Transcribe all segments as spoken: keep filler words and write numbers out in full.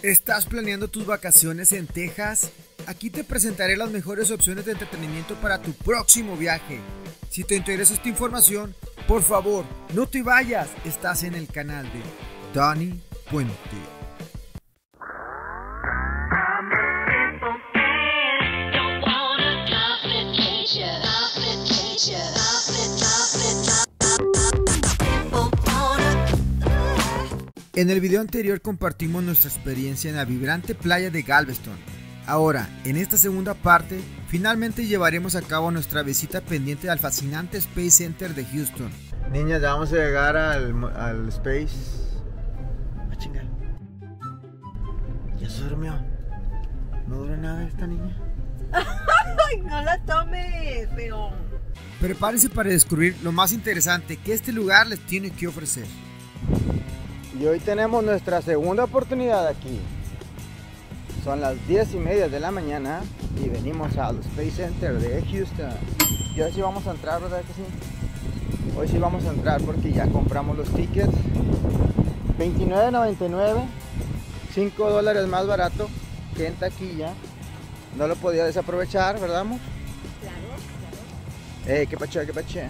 ¿Estás planeando tus vacaciones en Texas? Aquí te presentaré las mejores opciones de entretenimiento para tu próximo viaje. Si te interesa esta información, por favor, no te vayas. Estás en el canal de Dani Puente. En el video anterior compartimos nuestra experiencia en la vibrante playa de Galveston. Ahora, en esta segunda parte, finalmente llevaremos a cabo nuestra visita pendiente al fascinante Space Center de Houston. Niñas, ya vamos a llegar al, al Space. Ah, chinga. Ya se durmió. No dura nada esta niña. Ay, no la tomes, pero... Prepárense para descubrir lo más interesante que este lugar les tiene que ofrecer. Y hoy tenemos nuestra segunda oportunidad aquí. Son las diez y media de la mañana y venimos al Space Center de Houston. Y hoy sí vamos a entrar, ¿verdad que sí? Hoy sí vamos a entrar porque ya compramos los tickets. veintinueve noventa y nueve, cinco dólares más barato que en taquilla. No lo podía desaprovechar, ¿verdad, amor? Claro, claro. Eh, qué pache, qué pache.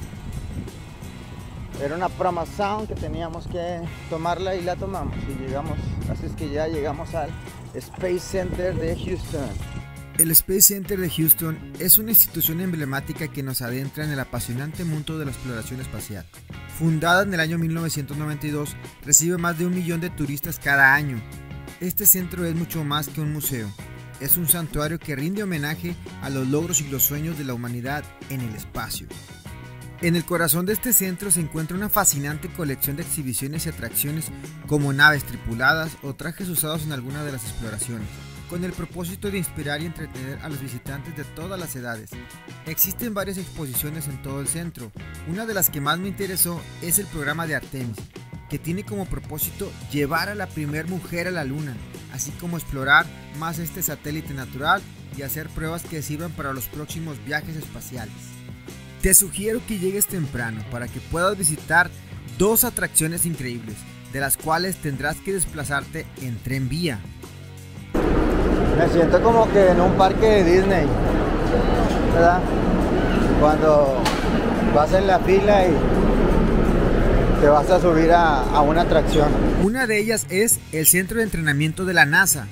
Era una promoción que teníamos que tomarla y la tomamos y llegamos, así es que ya llegamos al Space Center de Houston. El Space Center de Houston es una institución emblemática que nos adentra en el apasionante mundo de la exploración espacial. Fundada en el año mil novecientos noventa y dos, recibe más de un millón de turistas cada año. Este centro es mucho más que un museo. Es un santuario que rinde homenaje a los logros y los sueños de la humanidad en el espacio. En el corazón de este centro se encuentra una fascinante colección de exhibiciones y atracciones como naves tripuladas o trajes usados en alguna de las exploraciones, con el propósito de inspirar y entretener a los visitantes de todas las edades. Existen varias exposiciones en todo el centro. Una de las que más me interesó es el programa de Artemis, que tiene como propósito llevar a la primer mujer a la luna, así como explorar más este satélite natural y hacer pruebas que sirvan para los próximos viajes espaciales. Te sugiero que llegues temprano para que puedas visitar dos atracciones increíbles, de las cuales tendrás que desplazarte en tren vía. Me siento como que en un parque de Disney, ¿verdad? Cuando vas en la fila y te vas a subir a, a una atracción. Una de ellas es el centro de entrenamiento de la NASA.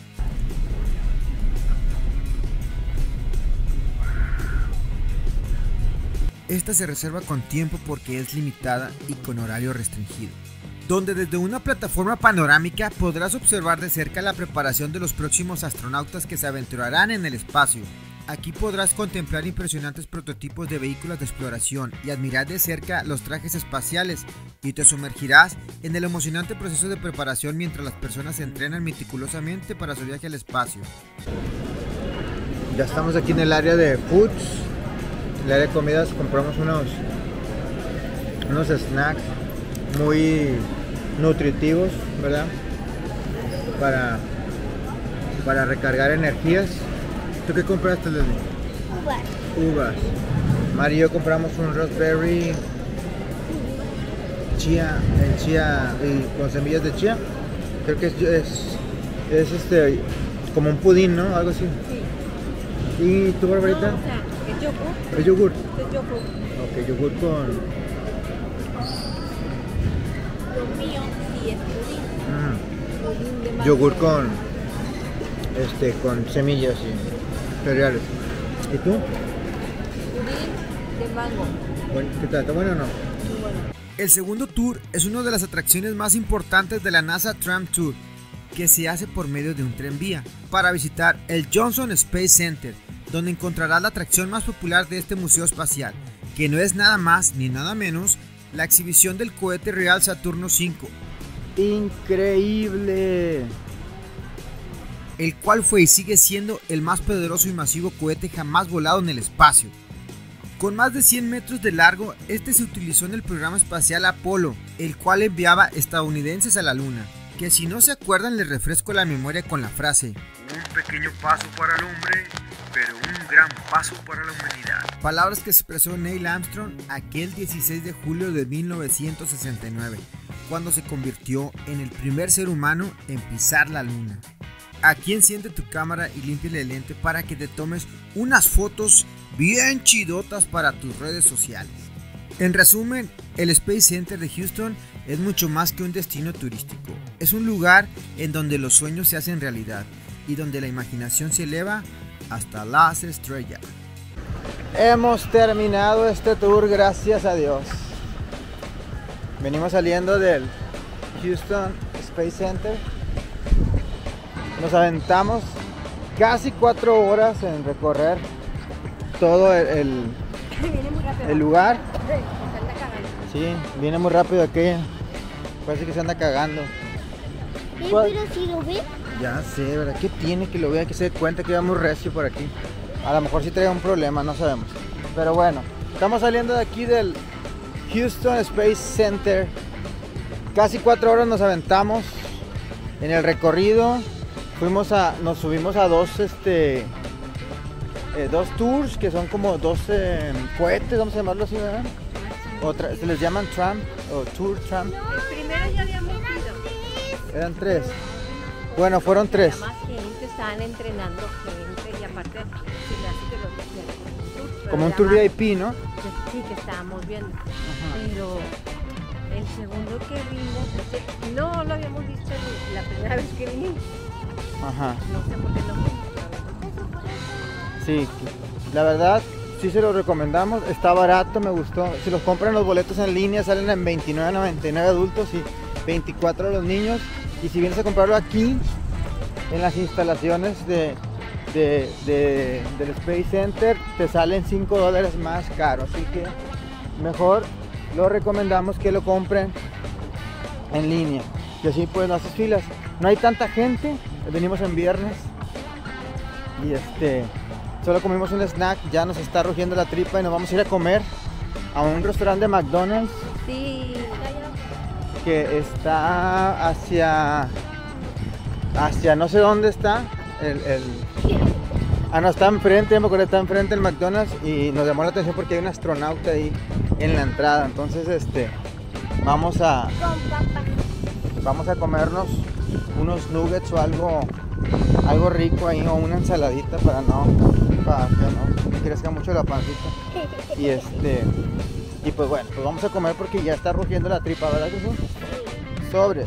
Esta se reserva con tiempo porque es limitada y con horario restringido, donde desde una plataforma panorámica podrás observar de cerca la preparación de los próximos astronautas que se aventurarán en el espacio. Aquí podrás contemplar impresionantes prototipos de vehículos de exploración y admirar de cerca los trajes espaciales, y te sumergirás en el emocionante proceso de preparación mientras las personas se entrenan meticulosamente para su viaje al espacio. Ya estamos aquí en el área de foods. En el área de comidas compramos unos, unos snacks muy nutritivos, ¿verdad? Para, para recargar energías. ¿Tú qué compraste, Leslie? Uvas. Uvas. Mari y yo compramos un raspberry chía, el chía y con semillas de chía. Creo que es, es, es este como un pudín, ¿no? Algo así. Sí. ¿Y tu Barbarita? No, o sea, es yogur. ¿Es yogur? Es yogur. Ok, yogur con... Lo mío sí es pudín. Mm, Pudín de mango. yogur con... Este, con semillas y cereales. ¿Y tú? Pudín de mango. Bueno, ¿qué tal? ¿Está bueno o no? Muy bueno. El segundo tour es una de las atracciones más importantes de la NASA Tram Tour, que se hace por medio de un tren vía, para visitar el Johnson Space Center, donde encontrarás la atracción más popular de este museo espacial, que no es nada más ni nada menos la exhibición del cohete real Saturno cinco. ¡Increíble! El cual fue y sigue siendo el más poderoso y masivo cohete jamás volado en el espacio. Con más de cien metros de largo, este se utilizó en el programa espacial Apolo, el cual enviaba estadounidenses a la luna. Que si no se acuerdan, les refresco la memoria con la frase: un pequeño paso para el hombre, pero un gran paso para la humanidad. Palabras que expresó Neil Armstrong aquel dieciséis de julio de mil novecientos sesenta y nueve, cuando se convirtió en el primer ser humano en pisar la luna. aquí enciende tu cámara y límpiale el lente para que te tomes unas fotos bien chidotas para tus redes sociales. En resumen, el Space Center de Houston es mucho más que un destino turístico. Es un lugar en donde los sueños se hacen realidad y donde la imaginación se eleva hasta las estrellas. Hemos terminado este tour, gracias a Dios. Venimos saliendo del Houston Space Center. Nos aventamos casi cuatro horas en recorrer todo el, el, el lugar. Sí, viene muy rápido aquella. Parece que se anda cagando. Eh, pero si lo ves. Ya sé, ¿verdad? ¿Qué tiene que lo vea? Que se dé cuenta que va muy recio por aquí. A lo mejor sí trae un problema, no sabemos. Pero bueno, estamos saliendo de aquí del Houston Space Center. Casi cuatro horas nos aventamos en el recorrido. Fuimos a, nos subimos a dos, este, eh, dos tours que son como dos eh, cohetes, vamos a llamarlo así, ¿verdad? Otra, se les llaman tram o tour tram. El primero ya habíamos ido. Eran tres. Bueno, fueron tres. Había más gente, estaban entrenando gente y aparte se me hace que los tour, Como un era tour más- V I P, ¿no? Sí, que estábamos viendo. Ajá. Pero el segundo que vimos, ese- no lo habíamos visto la primera vez que vinimos. Ajá. No sé por qué no fuimos. Sí, la verdad, sí se los recomendamos. Está barato, me gustó. Si los compran los boletos en línea, salen en veintinueve noventa y nueve adultos y veinticuatro los niños. Y si vienes a comprarlo aquí, en las instalaciones de, de- de- del Space Center, te salen cinco dólares más caro. Así que mejor lo recomendamos que lo compren en línea. Y así pues no haces filas. No hay tanta gente, venimos en viernes. Y este, solo comimos un snack, ya nos está rugiendo la tripa y nos vamos a ir a comer a un restaurante de McDonald's Sí, que está hacia, hacia no sé dónde está, el, el- ah no, está enfrente, ya me acuerdo, está enfrente el McDonald's y nos llamó la atención porque hay un astronauta ahí en la entrada, entonces este, vamos a, con papá. vamos a comernos unos nuggets o algo, algo rico ahí o una ensaladita para no, para que no me crezca mucho la pancita. Y este, y pues bueno, pues vamos a comer porque ya está rugiendo la tripa, ¿verdad que sí? Sobres.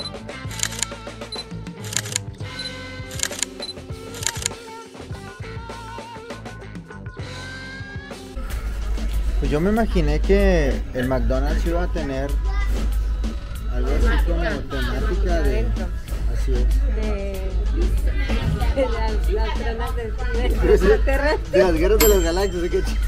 Pues yo me imaginé que el McDonald's iba a tener algo así como temática de... Así es. De, de las, las trenas del cine De extraterrestre. las guerras de las galaxias, ¿sí? Que ch-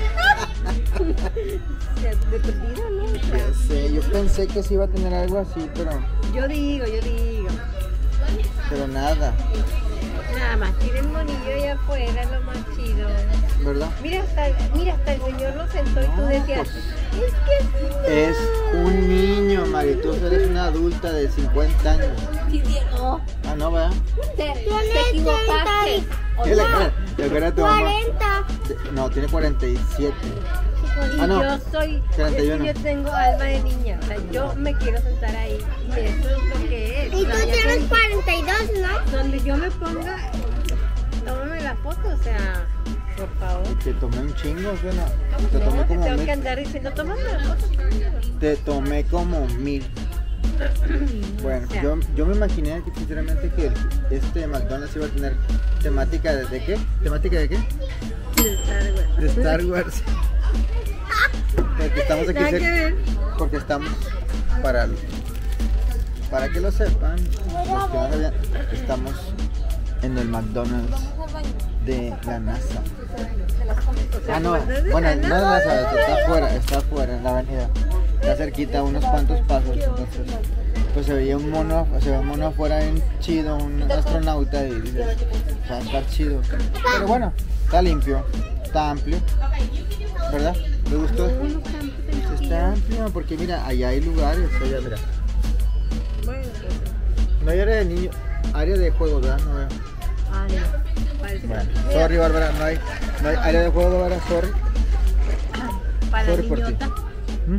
De, de perdido, ¿no? O sea, Ya sé, yo pensé que sí iba a tener algo así, pero, yo digo, yo digo. pero nada, Nada más, tienen monillo allá afuera, lo más chido. ¿verdad? Mira hasta, mira, hasta el señor lo sentó y tú No, decías, pues, es que es un niño, Mari, tú eres una adulta de cincuenta años. no, Ah, no, ¿verdad? te, te equivocaste. O ¿Qué le sea, ¿Te acuerdas de tu mamá? No, tiene cuarenta y siete. y Ah, no, yo soy, es treinta y que uno. yo tengo alma de niña, o sea, yo me quiero sentar ahí y eso es lo que es. Y O sea, tú ya tienes te- cuarenta y dos, ¿no? Donde yo me ponga, tómame la foto, o sea, por favor. Te tomé un chingo, suena. Te tomé No, te como tengo mil. que andar diciendo, tómame la foto. Te tomé como mil. Bueno, O sea, yo, yo me imaginé que sinceramente que el- este McDonald's iba a tener temática de, ¿de qué? ¿Temática de qué? de Star Wars. De Star Wars. Porque estamos aquí Nada que cerca. ver. Porque estamos para para que lo sepan, los que no sabían, estamos en el McDonald's de la NASA. Ah, no, bueno, no de la NASA, está afuera, está afuera en la avenida. Está cerquita, unos cuantos pasos, entonces pues se veía un mono, se ve un mono afuera bien chido, un astronauta y dices, o sea, está chido. Pero bueno, está limpio, está amplio, ¿verdad? ¿Le gustó? Pues está amplio porque mira, allá hay lugares, allá mira. Bueno, pues, No hay área de niños, área de juego, ¿verdad? No veo. ah, no, parece Bueno, que- sorry Bárbara, no hay, no hay área de juego, Bárbara, sorry. para la sorry por ti. niñota. ¿Mm?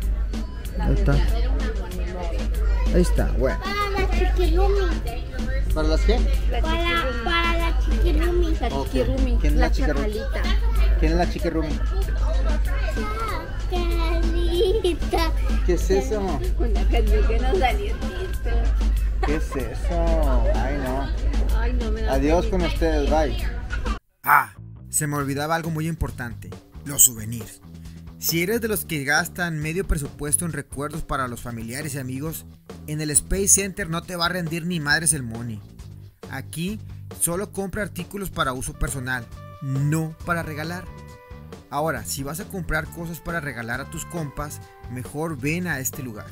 Ahí está. Ahí está, bueno. Para la chiquilumi. ¿Para las qué? La Para, chiquirumi. para la chiquirumi. La Ok. chiquirumi. ¿Quién es la La chiquirumi? chacalita. ¿Quién es la chiquirumi? Carita. ¿Qué es eso? Una canción que nos salió tito. ¿Qué es eso? Ay, no. Ay, no me da Adiós penita. con ustedes, bye. Ah, se me olvidaba algo muy importante, los souvenirs. Si eres de los que gastan medio presupuesto en recuerdos para los familiares y amigos, en el Space Center no te va a rendir ni madres el money. Aquí solo compra artículos para uso personal, no para regalar. Ahora, si vas a comprar cosas para regalar a tus compas, mejor ven a este lugar.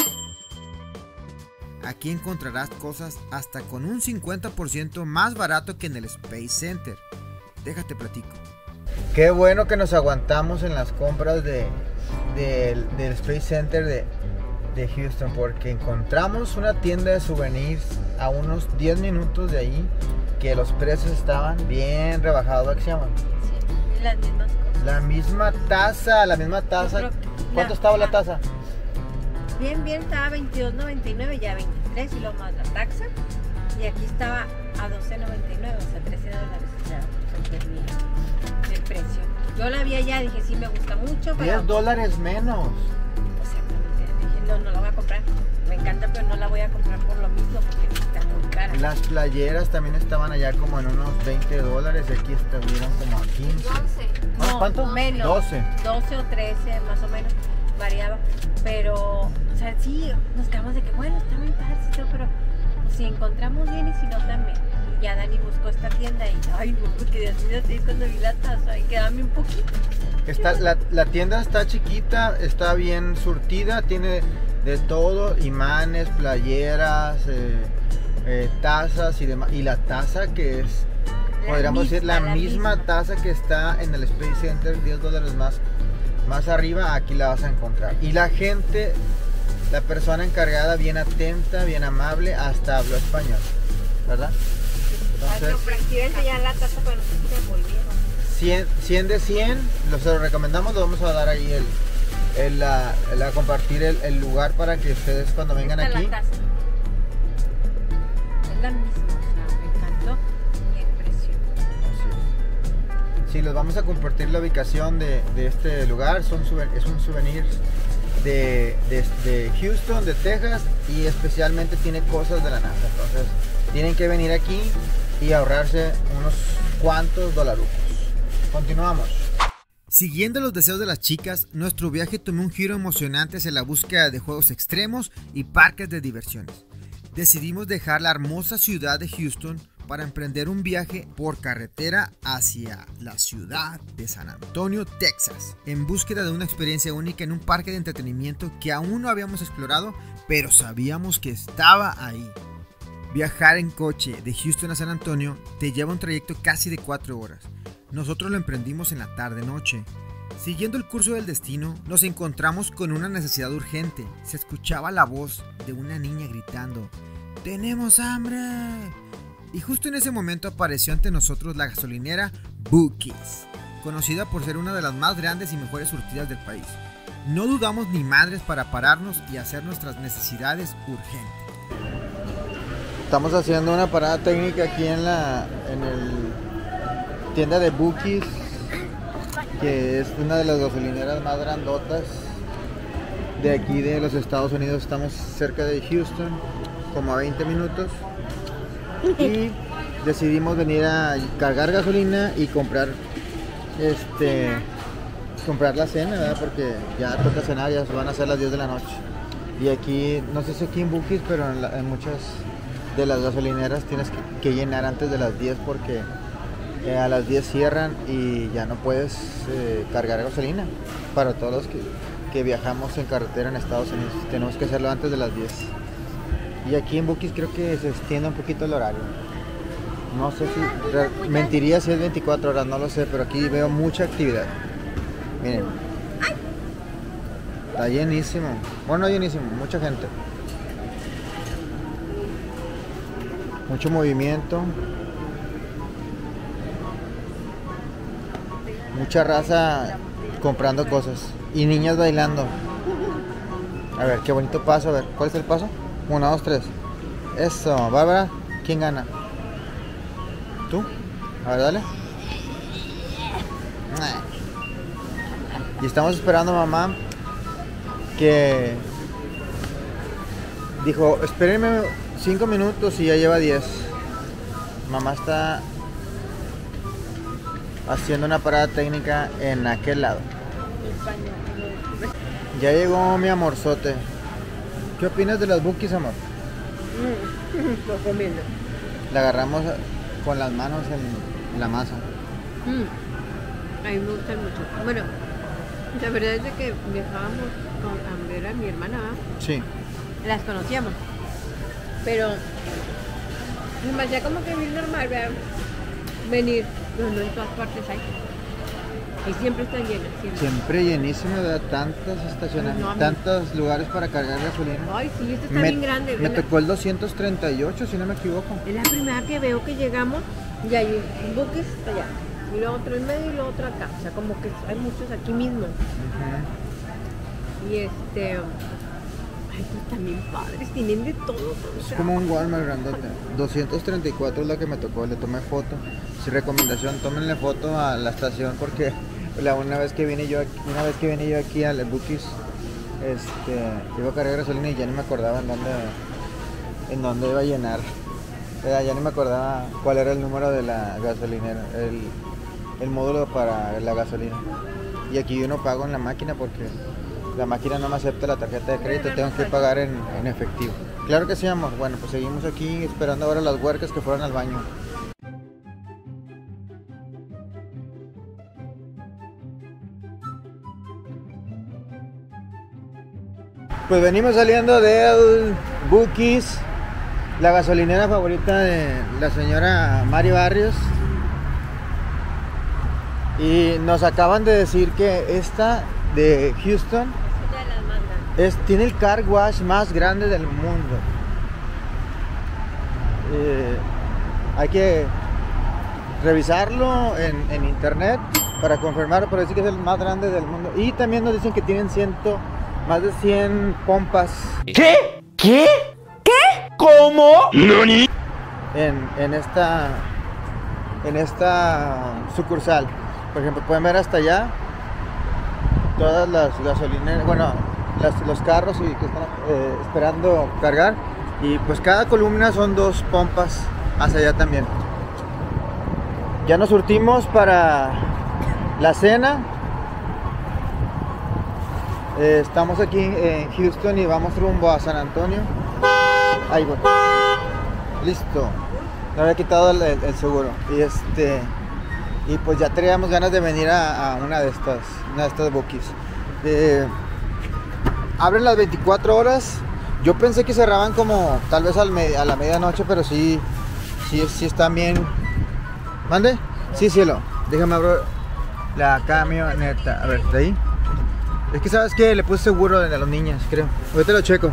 Aquí encontrarás cosas hasta con un cincuenta por ciento más barato que en el Space Center. Déjate platico. Qué bueno que nos aguantamos en las compras de, del, del Space Center de, de Houston, porque encontramos una tienda de souvenirs a unos diez minutos de ahí, que los precios estaban bien rebajados. ¿Qué se llaman? Sí, las mismas cosas. La misma taza, la misma taza. Yo creo que ¿Cuánto la- estaba la ah, taza? Bien, bien, estaba veintidós noventa y nueve, ya veintitrés y lo más la taxa. Y aquí estaba a doce noventa y nueve, o sea, trece dólares. O sea, súper bien el precio. Yo la vi allá, dije, sí, me gusta mucho, pero... diez dólares menos. Exactamente. Dije, no, no la voy a comprar. Me encanta, pero no la voy a comprar por lo mismo, porque está muy cara. Las playeras también estaban allá como en unos veinte dólares y aquí estuvieron como a quince. No, ¿Ah, ¿Cuánto? menos. doce. doce o trece, más o menos, variaba. Pero, o sea, sí, nos quedamos de que, bueno, está muy padre, sí, todo, pero si encontramos bien y si no también. Y ya Dani buscó esta tienda y, ay, no, porque de así de así cuando vi la taza, y quedame un poquito. Está, la, la tienda está chiquita, está bien surtida, tiene de todo, imanes, playeras, eh, eh, tazas y demás. Y la taza que es, La podríamos decir, misma, la, la misma, misma. taza que está en el Space Center, diez dólares más, más arriba, aquí la vas a encontrar. Y la gente, la persona encargada, bien atenta, bien amable, hasta habló español, ¿verdad? Entonces, Quiero enseñar la taza, pero no sé si me volvieron. cien, cien de cien, lo, se lo recomendamos, lo vamos a dar ahí el, el, la- el a compartir el, el lugar para que ustedes cuando vengan Esta es aquí. la taza. Es la misma, o sea, me encantó y el precio. Así es. Sí, les vamos a compartir la ubicación de, de este lugar, son souven- es un souvenir de, de, de Houston, de Texas, y especialmente tiene cosas de la NASA, entonces tienen que venir aquí y ahorrarse unos cuantos dolarucos. Continuamos. Siguiendo los deseos de las chicas, nuestro viaje tomó un giro emocionante hacia la búsqueda de juegos extremos y parques de diversiones. Decidimos dejar la hermosa ciudad de Houston para emprender un viaje por carretera hacia la ciudad de San Antonio, Texas, en búsqueda de una experiencia única en un parque de entretenimiento que aún no habíamos explorado, pero sabíamos que estaba ahí. Viajar en coche de Houston a San Antonio te lleva un trayecto casi de cuatro horas. Nosotros lo emprendimos en la tarde-noche. Siguiendo el curso del destino, nos encontramos con una necesidad urgente. Se escuchaba la voz de una niña gritando: ¡Tenemos hambre! Y justo en ese momento apareció ante nosotros la gasolinera Buc-ee's, conocida por ser una de las más grandes y mejores surtidas del país. No dudamos ni madres para pararnos y hacer nuestras necesidades urgentes. Estamos haciendo una parada técnica aquí en la en el tienda de Buc-ee's, que es una de las gasolineras más grandotas de aquí de los Estados Unidos. Estamos cerca de Houston, como a veinte minutos, y decidimos venir a cargar gasolina y comprar este comprar la cena, ¿verdad? Porque ya toca cenar, ya van a ser las diez de la noche. Y aquí, no sé si aquí en Buc-ee's, pero en, la- en muchas de las gasolineras tienes que, que llenar antes de las diez, porque eh, a las diez cierran y ya no puedes eh, cargar gasolina. Para todos los que, que viajamos en carretera en Estados Unidos, tenemos que hacerlo antes de las diez. Y aquí en Buc-ee's creo que se extiende un poquito el horario. No sé si, re- mentiría si es veinticuatro horas, no lo sé, pero aquí veo mucha actividad. Miren. Está llenísimo. Bueno, no llenísimo, mucha gente. Mucho movimiento. Mucha raza comprando cosas. Y niñas bailando. A ver, qué bonito paso. A ver, ¿cuál es el paso? Uno, dos, tres. Eso, Bárbara. ¿Quién gana? ¿Tú? A ver, dale. Y estamos esperando a mamá que dijo, espérenme cinco minutos y ya lleva diez. Mamá está haciendo una parada técnica en aquel lado. Ya llegó mi amorzote. ¿Qué opinas de las Bookies, amor? Mm, lo comiendo. La agarramos con las manos en la masa. Mm. A mí me gustan mucho. Bueno, la verdad es de que viajábamos con, a ver a mi hermana, ¿verdad? Sí. Las conocíamos. Pero me parecía como que bien normal, ¿verdad? Venir, pero no en todas partes hay. Y siempre están llenas, siempre. Siempre llenísimo, de tantos estacionamientos, No, tantos lugares para cargar gasolina. Ay, sí, este está Me, bien grande. me ¿verdad? tocó el doscientos treinta y ocho, si no me equivoco. Es la primera que veo que llegamos y hay un Bookies allá. Y luego otro en medio y luego otro acá. O sea, como que hay muchos aquí mismo. Uh-huh. Y este... Ay, pues también padres, tienen de todo. O Es sea, como un Walmart grandote. doscientos treinta y cuatro es la que me tocó, le tomé foto. Sin recomendación, tómenle foto a la estación porque la una vez que vine yo aquí, una vez que vine yo aquí al Bookies, este, iba a cargar gasolina y ya ni me acordaba en dónde, en dónde iba a llenar. Ya, ya ni me acordaba cuál era el número de la gasolinera, el, el módulo para la gasolina. Y aquí yo no pago en la máquina porque la máquina no me acepta la tarjeta de crédito, tengo que pagar en, en efectivo. Claro que sí, amor. Bueno, pues seguimos aquí esperando ahora las huercas que fueron al baño. Pues venimos saliendo del Bookies, la gasolinera favorita de la señora Mari Barrios. Y nos acaban de decir que esta de Houston es, tiene el car wash más grande del mundo. Eh, hay que revisarlo en, en internet para confirmar, pero dicen que es el más grande del mundo. Y también nos dicen que tienen ciento, más de cien pompas. ¿Qué? ¿Qué? ¿Qué? ¿Cómo? ¿Nani? En, en esta en esta sucursal. Por ejemplo, pueden ver hasta allá todas las gasolineras, bueno, las, los carros y que están eh, esperando cargar. Y pues cada columna son dos pompas hacia allá también. Ya nos surtimos para la cena. Eh, estamos aquí en Houston y vamos rumbo a San Antonio. Ahí voy. Listo. Me había quitado el, el, el seguro. Y este y pues ya teníamos ganas de venir a, a una de estas, una de estas Bookies. Eh, abren las veinticuatro horas. Yo pensé que cerraban como tal vez al me, a la medianoche, pero sí, sí, sí están bien. ¿Mande? Sí, cielo. Déjame abrir la camioneta. A ver, de ahí. Es que sabes que le puse seguro a los niños, creo. Ahorita lo checo.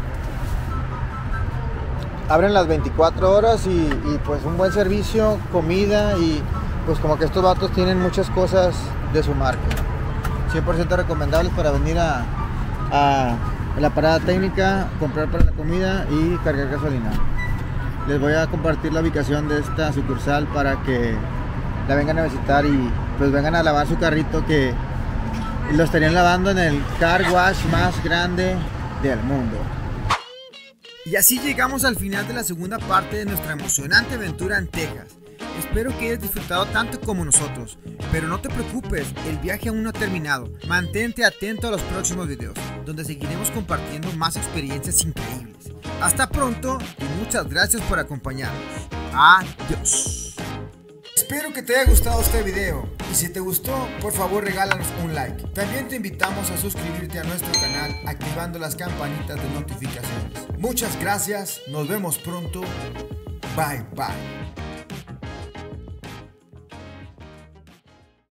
Abren las veinticuatro horas y, y pues un buen servicio, comida y pues como que estos vatos tienen muchas cosas de su marca. cien por ciento recomendables para venir a, a la parada técnica, comprar para la comida y cargar gasolina. Les voy a compartir la ubicación de esta sucursal para que la vengan a visitar y pues vengan a lavar su carrito, que lo estarían lavando en el car wash más grande del mundo. Y así llegamos al final de la segunda parte de nuestra emocionante aventura en Texas. Espero que hayas disfrutado tanto como nosotros, pero no te preocupes, el viaje aún no ha terminado. Mantente atento a los próximos videos, donde seguiremos compartiendo más experiencias increíbles. Hasta pronto y muchas gracias por acompañarnos. Adiós. Espero que te haya gustado este video y si te gustó, por favor regálanos un like. También te invitamos a suscribirte a nuestro canal activando las campanitas de notificaciones. Muchas gracias, nos vemos pronto. Bye bye.